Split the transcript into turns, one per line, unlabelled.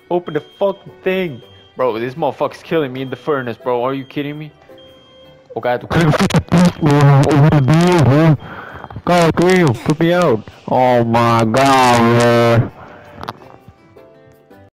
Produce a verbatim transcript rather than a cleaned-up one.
Open the fucking thing. Bro, this motherfucker's killing me in the furnace, bro. Are you kidding me? Oh god.
God damn, put me out. Oh my god, man.